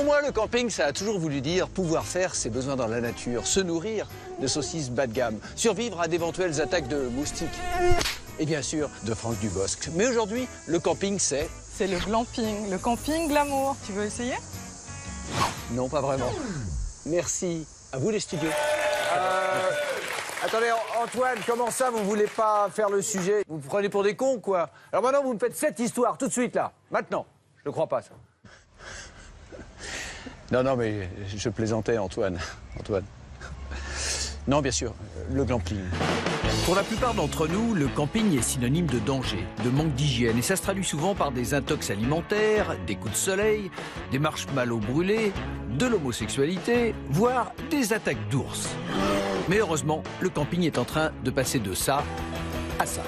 moi, le camping, ça a toujours voulu dire pouvoir faire ses besoins dans la nature, se nourrir de saucisses bas de gamme, survivre à d'éventuelles attaques de moustiques. Et bien sûr, de Franck Dubosc. Mais aujourd'hui, le camping, c'est... C'est le glamping, le camping glamour. Tu veux essayer? Non, pas vraiment. Merci. À vous, les studios. Attendez, Antoine, comment ça, vous voulez pas faire le sujet? Vous vous prenez pour des cons, quoi? Alors maintenant, vous me faites cette histoire, tout de suite, là. Maintenant. Je ne crois pas, ça. Non, mais je plaisantais, Antoine. Non, bien sûr, le glamping. Pour la plupart d'entre nous, le camping est synonyme de danger, de manque d'hygiène. Et ça se traduit souvent par des intox alimentaires, des coups de soleil, des marshmallows brûlés, de l'homosexualité, voire des attaques d'ours. Mais heureusement, le camping est en train de passer de ça à ça.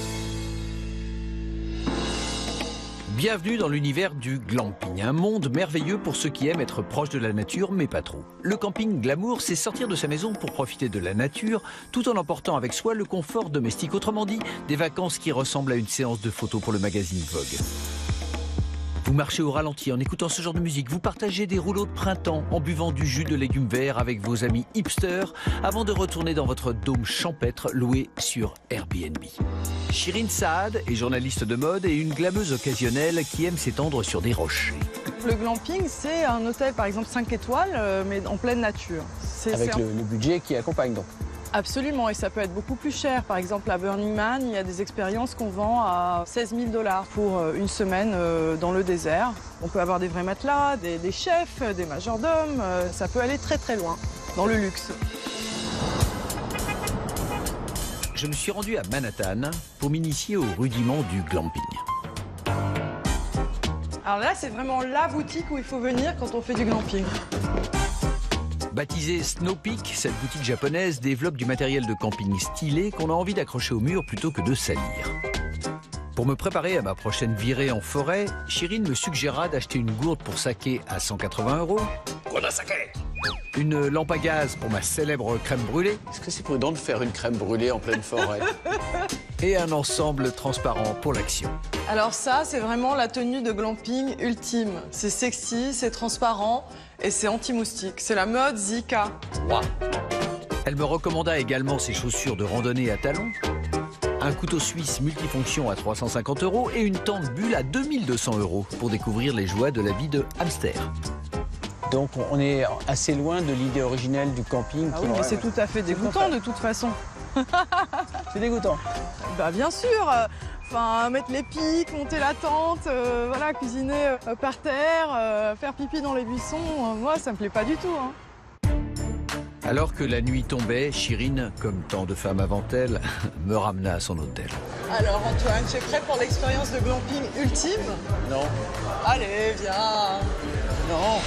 Bienvenue dans l'univers du glamping, un monde merveilleux pour ceux qui aiment être proches de la nature, mais pas trop. Le camping glamour, c'est sortir de sa maison pour profiter de la nature, tout en emportant avec soi le confort domestique. Autrement dit, des vacances qui ressemblent à une séance de photos pour le magazine Vogue. Vous marchez au ralenti en écoutant ce genre de musique, vous partagez des rouleaux de printemps en buvant du jus de légumes verts avec vos amis hipsters avant de retourner dans votre dôme champêtre loué sur Airbnb. Shirin Saad est journaliste de mode et une glameuse occasionnelle qui aime s'étendre sur des rochers. Le glamping, c'est un hôtel, par exemple 5 étoiles, mais en pleine nature. Avec le budget qui accompagne, donc. Absolument, et ça peut être beaucoup plus cher. Par exemple, à Burning Man, il y a des expériences qu'on vend à 16 000 $ pour une semaine dans le désert. On peut avoir des vrais matelas, des chefs, des majordomes. Ça peut aller très très loin dans le luxe. Je me suis rendu à Manhattan pour m'initier aux rudiments du glamping. Alors là, c'est vraiment la boutique où il faut venir quand on fait du glamping. Baptisée Snow Peak, cette boutique japonaise développe du matériel de camping stylé qu'on a envie d'accrocher au mur plutôt que de salir. Pour me préparer à ma prochaine virée en forêt, Shirin me suggéra d'acheter une gourde pour saké à 180 €. Une lampe à gaz pour ma célèbre crème brûlée. Est-ce que c'est prudent de faire une crème brûlée en pleine forêt? Et un ensemble transparent pour l'action. Alors ça, c'est vraiment la tenue de glamping ultime. C'est sexy, c'est transparent et c'est anti-moustique. C'est la mode Zika. Wow. Elle me recommanda également ses chaussures de randonnée à talons, un couteau suisse multifonction à 350 € et une tente bulle à 2200 € pour découvrir les joies de la vie de hamster. Donc on est assez loin de l'idée originelle du camping. Ah oui, mais c'est tout à fait dégoûtant de toute façon. C'est dégoûtant. Bah bien sûr. Enfin, mettre les pics, monter la tente, voilà, cuisiner par terre, faire pipi dans les buissons, moi ça me plaît pas du tout. Hein. Alors que la nuit tombait, Shirin, comme tant de femmes avant elle, me ramena à son hôtel. Alors Antoine, tu es prêt pour l'expérience de glamping ultime? Non. Allez, viens. Non.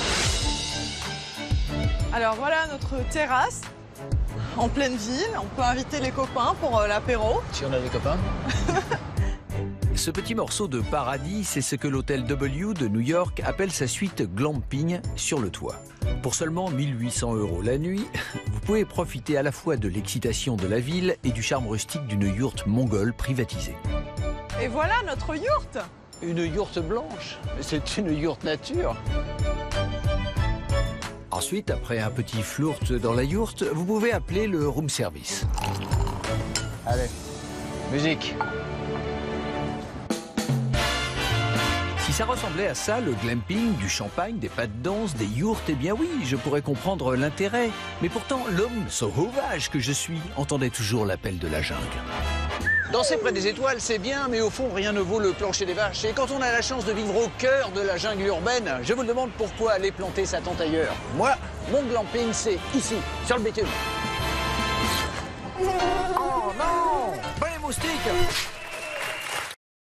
Alors voilà notre terrasse en pleine ville. On peut inviter les copains pour l'apéro. Si on a des copains. Ce petit morceau de paradis, c'est ce que l'hôtel W de New York appelle sa suite glamping sur le toit. Pour seulement 1800 € la nuit, vous pouvez profiter à la fois de l'excitation de la ville et du charme rustique d'une yourte mongole privatisée. Et voilà notre yourte. Une yourte blanche. C'est une yourte nature. Ensuite, après un petit flourt dans la yourte, vous pouvez appeler le room service. Allez, musique. Si ça ressemblait à ça, le glamping, du champagne, des pas de danse, des yourtes, eh bien oui, je pourrais comprendre l'intérêt. Mais pourtant, l'homme sauvage que je suis entendait toujours l'appel de la jungle. Danser près des étoiles, c'est bien, mais au fond, rien ne vaut le plancher des vaches. Et quand on a la chance de vivre au cœur de la jungle urbaine, je vous le demande pourquoi aller planter sa tente ailleurs. Moi, mon glamping, c'est ici, sur le bitume. Oh non! Pas les moustiques!